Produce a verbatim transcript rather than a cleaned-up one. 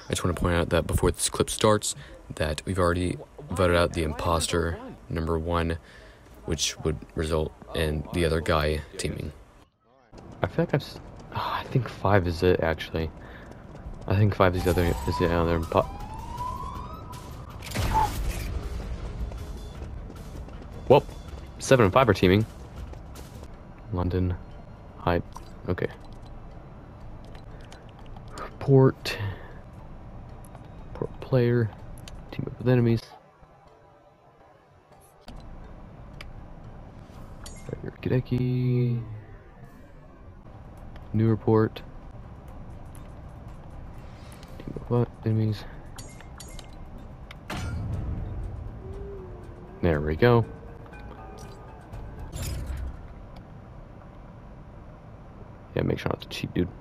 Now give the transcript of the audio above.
I just want to point out that before this clip starts, that we've already voted out the imposter number one, which would result in the other guy teaming. I feel like I've... S oh, I think five is it, actually. I think five is the other... is the other impo... Well, seven and five are teaming. London, Hype, okay. Port, port player, team up with enemies. Gadeki, new report. Team up what enemies? There we go. Yeah, make sure not to cheat, dude.